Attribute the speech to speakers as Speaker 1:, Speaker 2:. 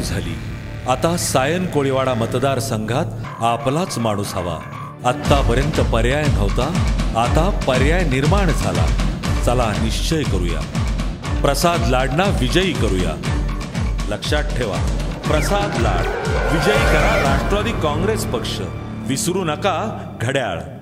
Speaker 1: झाली. आता सायन कोळीवाडा मतदारसंघात आपलाच माणूस हवा. आत्तापर्यंत पर्याय नव्हता, आता पर्याय निर्माण झाला. चला निश्चय करूया, प्रसाद लाडना विजयी करूया. लक्षात ठेवा, प्रसाद लाड विजयी करा राष्ट्रवादी काँग्रेस पक्ष. विसरू नका घड्याळ.